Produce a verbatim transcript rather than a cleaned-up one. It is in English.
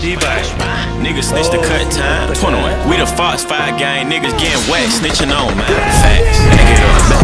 Niggas snitch the cut time. twenty-one. We the Fox five gang niggas getting whacked, snitching on, man. Facts. Back it up.